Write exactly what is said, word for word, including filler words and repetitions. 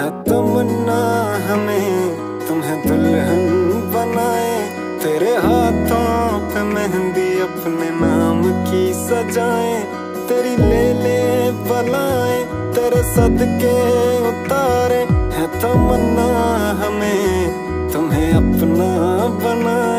है तमन्ना हमें तुम्हें दुल्हन बनाए, तेरे हाथों पे मेहंदी अपने नाम की सजाए, तेरी ले ले बलाए तेरे सदके उतारे, है तमन्ना हमें तुम्हें अपना बनाए।